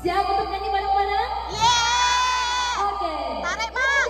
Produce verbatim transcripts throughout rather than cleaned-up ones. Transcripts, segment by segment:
Siap untuk nyanyi bareng-bareng? Yeay! Oke. Tarik, Bang!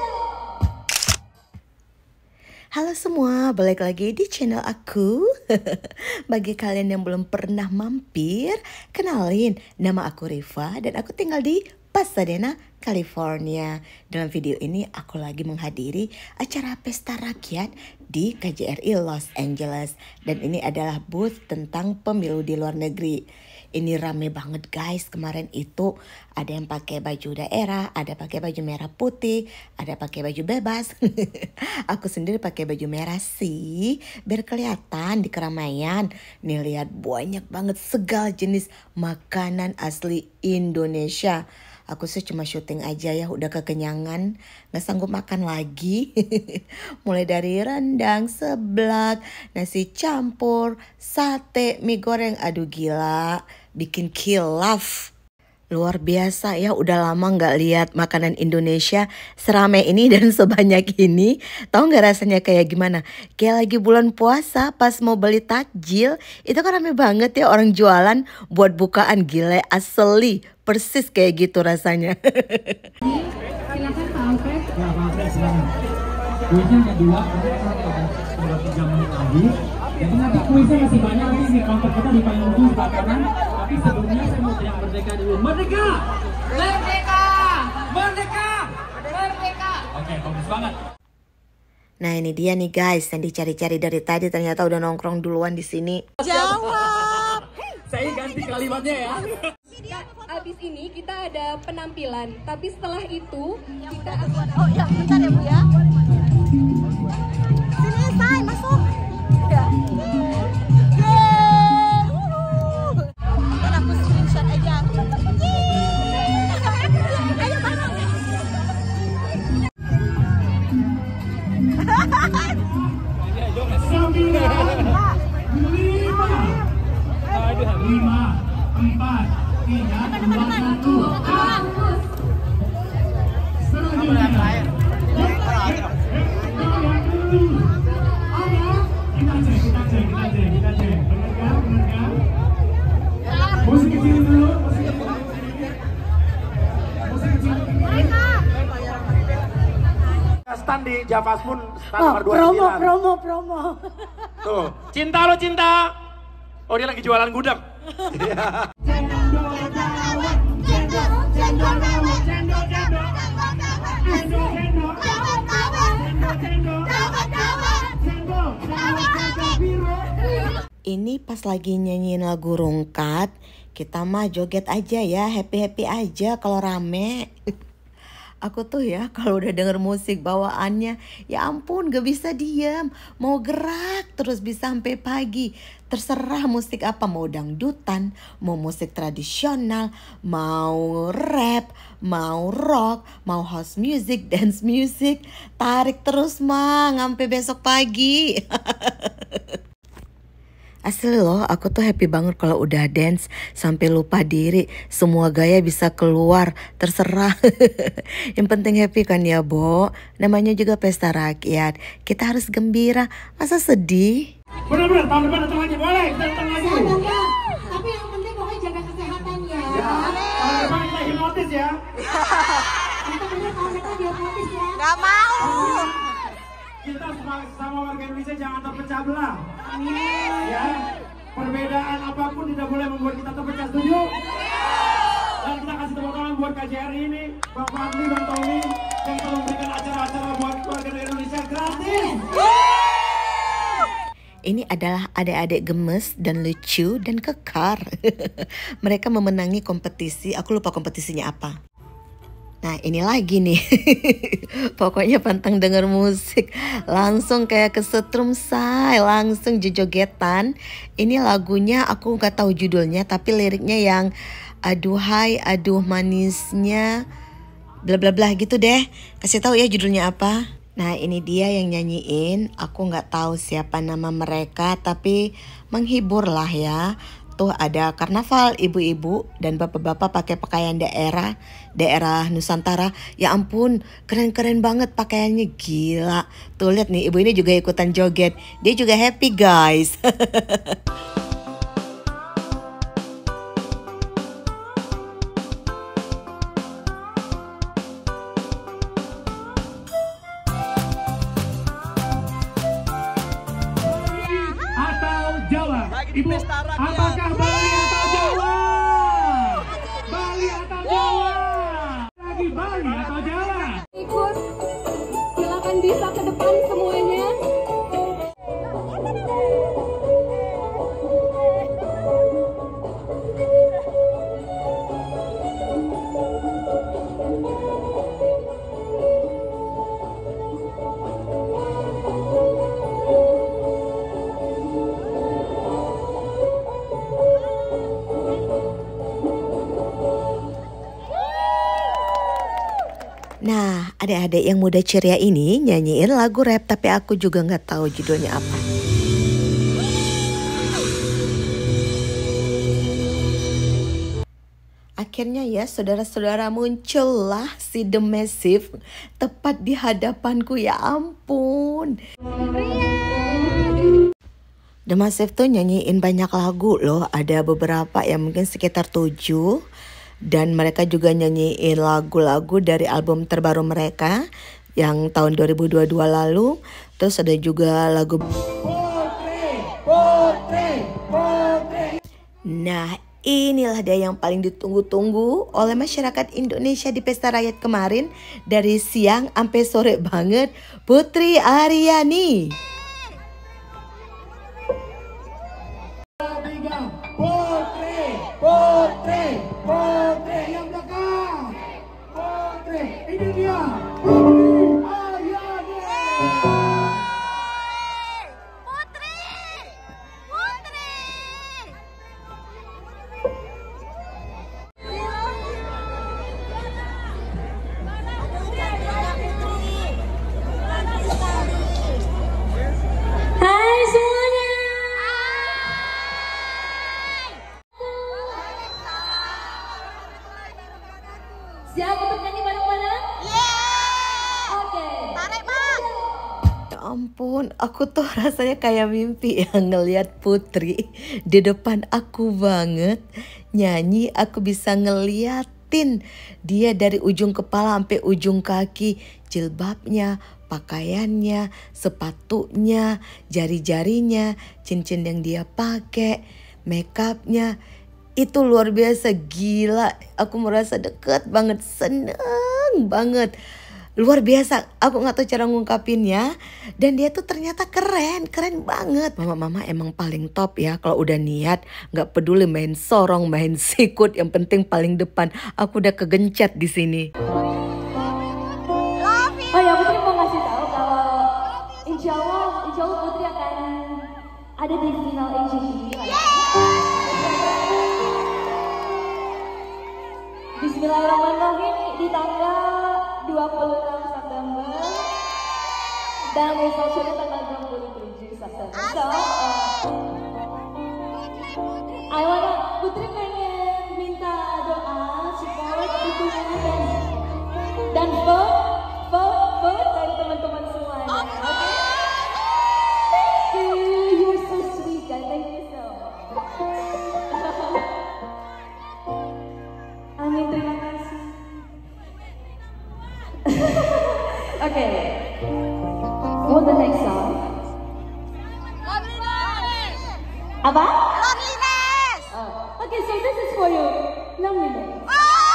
Halo semua, balik lagi di channel aku. Bagi kalian yang belum pernah mampir, kenalin, nama aku Riva dan aku tinggal di Pasadena, California. Dalam video ini aku lagi menghadiri acara pesta rakyat di K J R I Los Angeles. Dan ini adalah booth tentang pemilu di luar negeri. Ini rame banget guys, kemarin itu ada yang pakai baju daerah, ada pakai baju merah putih, ada pakai baju bebas. Aku sendiri pakai baju merah sih, biar kelihatan di keramaian. Nih lihat banyak banget segala jenis makanan asli Indonesia. Aku sih cuma syuting aja ya, udah kekenyangan, gak sanggup makan lagi. Mulai dari rendang, seblak, nasi campur, sate, mie goreng, aduh gila, bikin kilaf. Luar biasa ya, udah lama gak lihat makanan Indonesia seramai ini dan sebanyak ini. Tahu gak rasanya kayak gimana? Kayak lagi bulan puasa pas mau beli takjil, itu kan rame banget ya orang jualan buat bukaan, gile asli. Persis kayak gitu rasanya. Silakan Pak Alfred. Ya, Pak Alfred silakan. Kuisnya ada dua, karena ada tiga menit lagi. Jadi nanti kuisnya masih banyak, nanti di counter kita di paling ujung sebelah kanan. Tapi sebelumnya saya mau teriak merdeka dulu. Merdeka! Merdeka! Merdeka! Merdeka! Oke, bagus banget. Nah ini dia nih guys, yang dicari-cari dari tadi ternyata udah nongkrong duluan di sini. Jawab! Saya ganti kalimatnya ya. Abis ini kita ada penampilan, tapi setelah itu kita Oh ya, bentar ya Bu ya. Sini Say, masuk. Ya. Yeay! Wuhu. Ntar aku screenshot aja. Yeay! Ayo bareng. Lima, empat, tiga, dua, satu. Selanjutnya. Kita cek, kita cek, kita cek, kita cek. Benar kan? Benar kan? Musik kecil dulu, musik kecil. Musik kecil. Stand di Javas Moon, stand nomor dua puluh sembilan. Promo, promo. Tuh, cinta lo cinta. Oh dia lagi jualan gudeg. Ini pas lagi nyanyiin lagu Rungkat, kita mah joget aja ya, happy-happy aja kalau rame. Aku tuh ya kalau udah denger musik bawaannya, ya ampun gak bisa diam. Mau gerak terus bisa sampai pagi. Terserah musik apa, mau dangdutan, mau musik tradisional, mau rap, mau rock, mau house music, dance music. Tarik terus mah sampai besok pagi. Asli loh, aku tuh happy banget kalau udah dance sampai lupa diri. Semua gaya bisa keluar, terserah. Yang penting happy kan ya, Bo. Namanya juga pesta rakyat. Kita harus gembira, masa sedih? Benar-benar, tahun depan datang lagi, boleh, kita datang lagi. Tapi yang penting pokoknya jaga kesehatan ya. Ya, tahun depan kita hipnotis ya. Kita bener tahun depan dihipnotis ya. Gak mau. Kita sama warga Indonesia jangan terpecah belah. Amin. Ya, perbedaan apapun tidak boleh membuat kita terpecah, setuju? Dan kita kasih tepuk tangan buat K J R I ini, Bang Fadli, Bang Tommy, yang telah memberikan acara-acara buat warga Indonesia gratis. Ini adalah adik-adik gemes dan lucu dan kekar. Mereka memenangi kompetisi, aku lupa kompetisinya apa. Nah ini lagi nih. Pokoknya pantang denger musik, langsung kayak kesetrum say, langsung jojogetan. Ini lagunya aku gak tahu judulnya, tapi liriknya yang aduhai, aduh manisnya, bla bla bla gitu deh. Kasih tahu ya judulnya apa. Nah ini dia yang nyanyiin, aku nggak tahu siapa nama mereka tapi menghibur lah ya. Tuh ada karnaval ibu-ibu dan bapak-bapak pakai pakaian daerah, daerah Nusantara. Ya ampun keren-keren banget pakaiannya, gila. Tuh lihat nih ibu ini juga ikutan joget, dia juga happy guys. di pesta rakyat. Apakah Bali atau Jawa? Bali atau Jawa? Lagi Bali atau Jawa? Ikut, silakan bisa ke depan semuanya. Nah, adik-adik yang muda ceria ini nyanyiin lagu rap, tapi aku juga nggak tahu judulnya apa. Akhirnya ya saudara-saudara, muncullah si The Massive tepat di hadapanku, ya ampun. The Massive tuh nyanyiin banyak lagu loh, ada beberapa yang mungkin sekitar tujuh. Dan mereka juga nyanyiin lagu-lagu dari album terbaru mereka yang tahun dua ribu dua puluh dua lalu. Terus ada juga lagu Putri, Putri, Putri. Nah, inilah dia yang paling ditunggu-tunggu oleh masyarakat Indonesia di Pesta Rakyat kemarin. Dari siang sampai sore banget, Putri Aryani. Putri, Putri, Putri yang belakang. Putri, ini dia. Putri Aryani. Putri! Putri! Hai semuanya. Siap untuk nyanyi bareng-bareng? Oke. Tarik, Bang! Ya ampun, aku tuh rasanya kayak mimpi ya ngelihat Putri di depan aku banget. Nyanyi aku bisa ngeliatin dia dari ujung kepala sampai ujung kaki. Jilbabnya, pakaiannya, sepatunya, jari-jarinya, cincin yang dia pakai, makeupnya. Itu luar biasa, gila. Aku merasa deket banget, seneng banget. Luar biasa, aku gak tahu cara ngungkapinnya. Dan dia tuh ternyata keren, keren banget. Mama-mama emang paling top ya. Kalau udah niat, gak peduli main sorong, main sikut. Yang penting paling depan. Aku udah kegencet di sini. Oh ya, Putri mau ngasih tahu kalau insya Allah, insya Allah Putri akan ada di final A J T V. Bismillahirrahmanirrahim, di tanggal dua puluh enam September dan resolusinya tanggal dua puluh tujuh September. So, uh, I wanna, Putri pengen minta doa, support, dukungan dan dan vote, vote, vote dari teman-teman semuanya. Oke? Thank you, you're so sweet guys, thank you so much. Amin, terima kasih. Oke, for the next song. Loneliness! Apa? Loneliness! Oh, okay, so this is for you. Loneliness.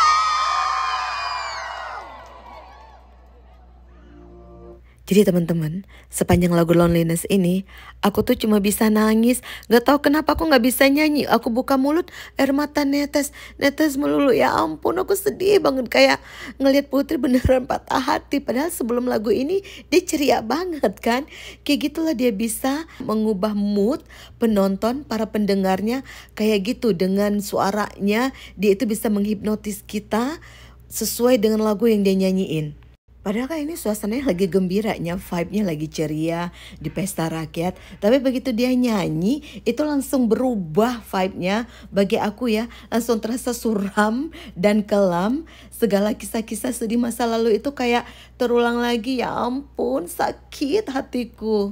Jadi teman-teman, sepanjang lagu Loneliness ini, aku tuh cuma bisa nangis. Gak tahu kenapa aku gak bisa nyanyi. Aku buka mulut, air mata netes, netes melulu. Ya ampun, aku sedih banget. Kayak ngelihat Putri beneran patah hati. Padahal sebelum lagu ini, dia ceria banget kan. Kayak gitulah dia bisa mengubah mood penonton, para pendengarnya. Kayak gitu, dengan suaranya, dia itu bisa menghipnotis kita sesuai dengan lagu yang dia nyanyiin. Padahal kan ini suasananya lagi gembiranya, vibe-nya lagi ceria di pesta rakyat. Tapi begitu dia nyanyi, itu langsung berubah vibe-nya. Bagi aku ya, langsung terasa suram dan kelam. Segala kisah-kisah sedih masa lalu itu kayak terulang lagi. Ya ampun, sakit hatiku.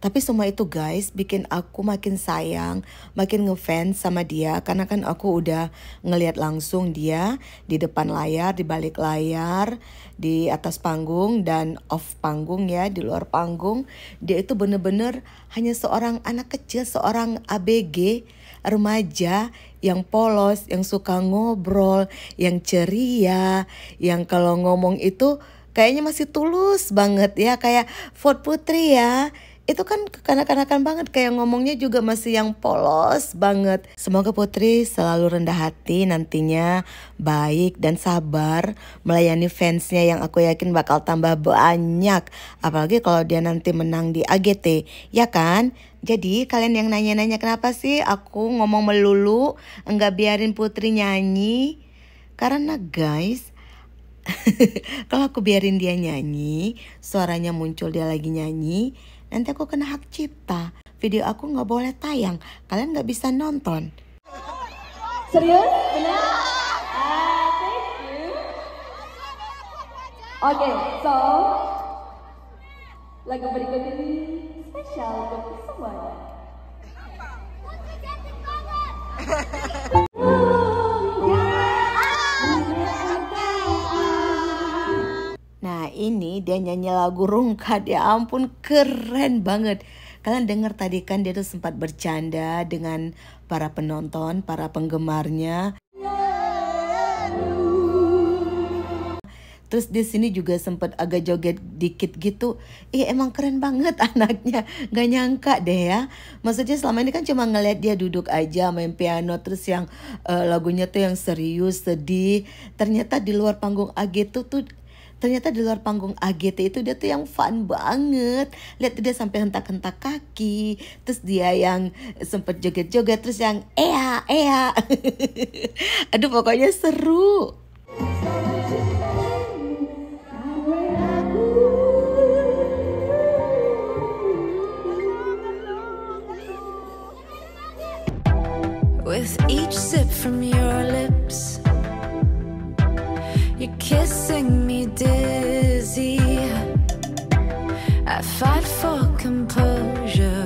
Tapi semua itu guys bikin aku makin sayang, makin ngefans sama dia. Karena kan aku udah ngelihat langsung dia di depan layar, di balik layar, di atas panggung dan off panggung ya, di luar panggung. Dia itu bener-bener hanya seorang anak kecil, seorang A B G, remaja yang polos, yang suka ngobrol, yang ceria, yang kalau ngomong itu kayaknya masih tulus banget ya, kayak Ford Putri ya. Itu kan kekanak-kanakan banget, kayak ngomongnya juga masih yang polos banget. Semoga Putri selalu rendah hati nantinya, baik dan sabar melayani fansnya yang aku yakin bakal tambah banyak. Apalagi kalau dia nanti menang di A G T, ya kan? Jadi kalian yang nanya-nanya kenapa sih aku ngomong melulu, enggak biarin Putri nyanyi? Karena guys, kalau aku biarin dia nyanyi, suaranya muncul dia lagi nyanyi, nanti aku kena hak cipta. Video aku nggak boleh tayang, kalian nggak bisa nonton. Serius? Benar? Ah, thank you. Oke, okay, so lagu berikut ini spesial buat semuanya. Nah ini dia nyanyi lagu Rungkat, ya ampun keren banget. Kalian dengar tadi kan dia tuh sempat bercanda dengan para penonton, para penggemarnya. Terus di sini juga sempat agak joget dikit gitu. Ih emang keren banget anaknya. Gak nyangka deh ya. Maksudnya selama ini kan cuma ngeliat dia duduk aja main piano. Terus yang uh, lagunya tuh yang serius, sedih. Ternyata di luar panggung A G T tuh Ternyata di luar panggung A G T itu dia tuh yang fun banget. Lihat dia sampai hentak-hentak kaki. Terus dia yang sempet joget-joget. Terus yang ea, ea. Aduh pokoknya seru. With each sip from your lips, you're kissing me dizzy. I fight for composure,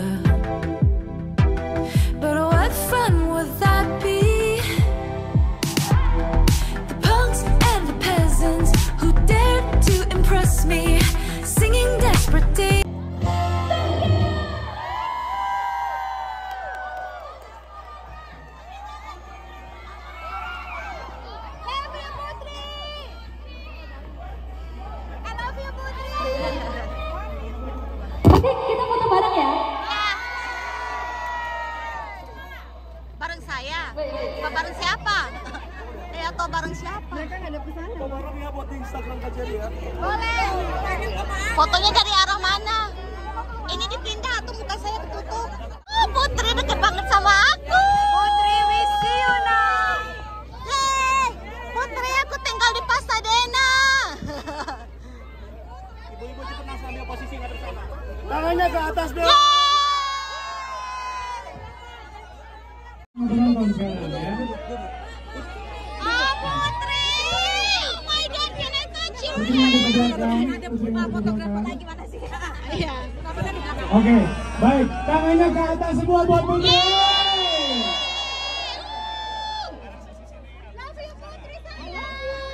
but what fun would that be? The punks and the peasants who dared to impress me, singing desperate days. Oke, kita foto bareng ya. Bareng saya? Apa bareng siapa? Eh atau bareng siapa? Mereka nggak ada pesanan. Foto bareng ya buat di Instagram Kak Jerry ya. Boleh. Fotonya dari arah mana? Ini dipindah atau muka saya ketutup? Oh, Putri deket banget sama aku. Putri, we see you now. Hey, Putri, aku tinggal di Pasadena. Ibu-ibu juga pernah ambil posisi nggak bersama. Tangannya ke atas dong. Penonton sekarang ya. Oh, Putri. Oh my God, can I touch you? Ada fotografer lagi mana sih? Iya. Oke, baik. Tangannya ke atas semua buat Putri. Love you, Putri sayang.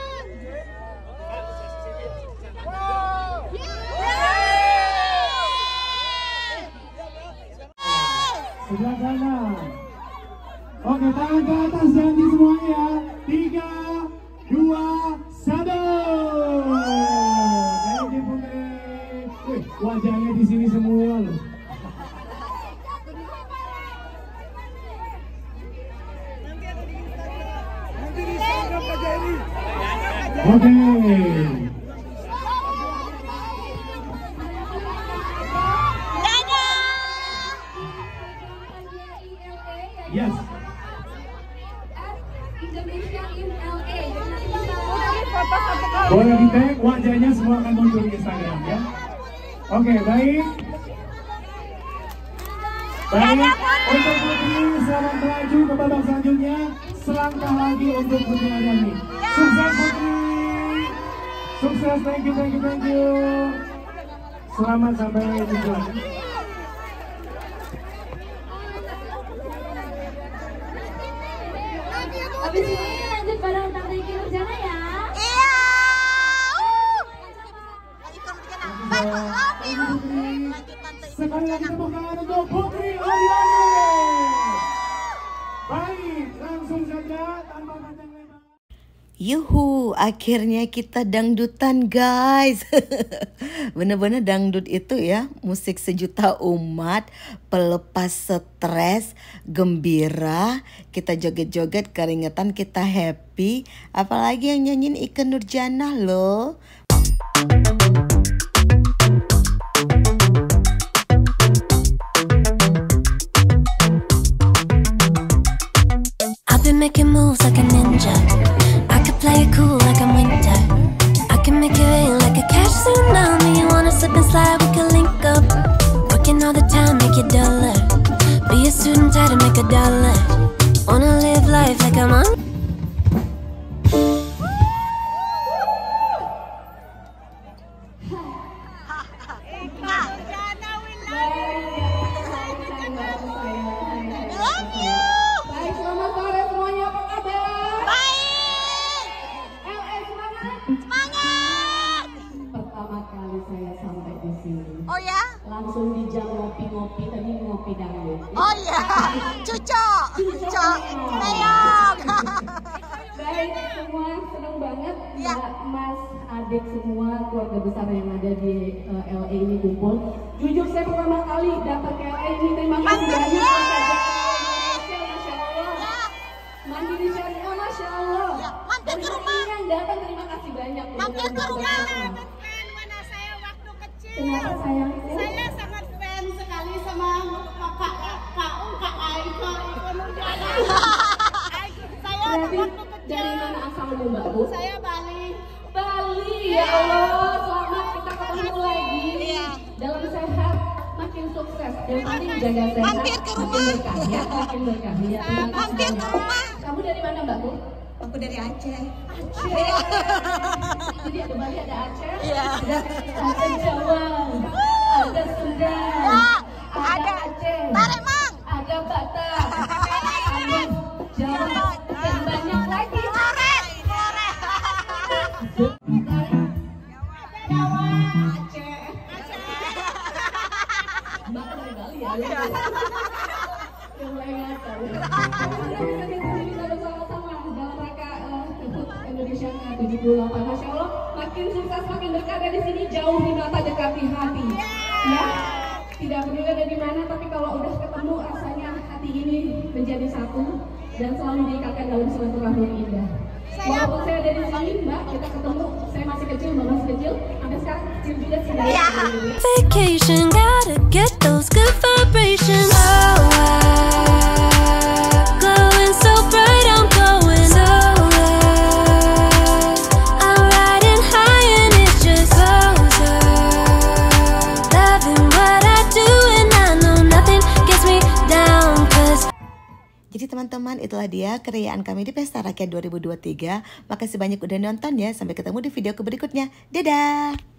Sebelah kanan. Oke, tangan ke atas janji semuanya. Tiga, dua, satu. Thank you Putri. Wih, wajahnya di sini semua loh. Nanti di Instagram Kak Jerry. Oke. Yes. Indonesia in L A. Boleh di tag, wajahnya semua akan muncul di Instagram ya. Oke, baik. Baik, untuk Putri selamat melaju ke babak selanjutnya. Selangkah lagi untuk Putri Adani. Sukses Putri. Sukses, thank you, thank you, thank you. Selamat sampai tujuan. Abis ini lanjut bareng Tante Iki Nurjana ya. Iya. Ika Nurjana. Bye, love you. Lanjut Tante Ika Sekali lagi Nurjana. tepuk tangan untuk Putri Aliani. Baik, langsung saja tanpa panjang lebar. Yuhu, akhirnya kita dangdutan guys. Bener-bener dangdut itu ya, musik sejuta umat, pelepas stres, gembira, kita joget-joget, keringetan, kita happy. Apalagi yang nyanyiin Ika Nurjana loh. I've been making moves like a ninja. I could play it cool like I'm winter. I can make it rain like a cash tsunami. You wanna slip and slide, we can link up. Working all the time, make it dollar. Be a student, try to make a dollar. Wanna live life like I'm on. Baik, selamat sore semuanya, apa kabar? Baik. L S semangat. Semangat. Pertama kali saya sampai di sini, Oh ya? langsung di jam ngopi-ngopi, tadi ngopi dangdut. Oh iya. Cuco. Cuco. Meong. Baik, semua senang banget Ya. Mbak, Mas, adik semua keluarga besar yang ada di uh, L A ini kumpul. Jujur saya pertama kali datang ke L A ini, terima kasih Mantap, banyak. ya. Masya Allah. Mandiri Syariah, Masya Allah. Ya, mampir ke rumah. Dari yang datang, terima kasih banyak. Mampir ke rumah. Mana saya waktu kecil. Kenapa sayang? Saya sangat fan sekali sama kakak Kak Um, Kak Aiko, Iko Nurjana. Saya Berarti waktu kecil. dari mana asalmu Mbak Bu? Saya Bali. Bali, ya Allah, selamat kita ketemu lagi. Iya. Dalam sehat, makin sukses. Yang penting jaga sehat, Mampir ke rumah. makin berkah ya, makin berkah ya. Terima kasih Mampir ke banyak. rumah. Kamu dari mana Mbak Bu? Aku dari Aceh. Aceh. Jadi ada Bali, ada Aceh, Iya. ada, ada Jawa, ada Sunda, Ya, ada ada Aceh, Tarik Mang. ada Batak, ada Jawa, dan banyak lagi. Flores. Flores. Jawa, Aceh. Mbak dari Bali ya? Yang lain ngakak. Kamu sudah bisa di sini kita bersama-sama dalam rangka eh, Hut Indonesia ke tujuh puluh delapan. Masya Allah, makin sukses, makin dekat dari sini, jauhi mata, dekati hati. Ya, tidak peduli ada di mana, tapi kalau udah ketemu rasanya hati ini menjadi satu dan selalu diikatkan dalam silaturahmi yang indah. Walaupun saya ada di sini, Mbak, kita ketemu. Saya masih kecil, Mbak masih kecil. Sampai sekarang kecil juga sudah. Iya. Vacation, gotta get those good vibrations. Oh, I'm glowing so bright, I'm glowing so high. I'm riding high and it's just closer. Loving what I do and I know nothing gets me down, 'cause Jadi teman-teman, itulah dia keriaan kami di Pesta Rakyat dua ribu dua puluh tiga. Makasih banyak udah nonton ya. Sampai ketemu di video berikutnya. Dadah!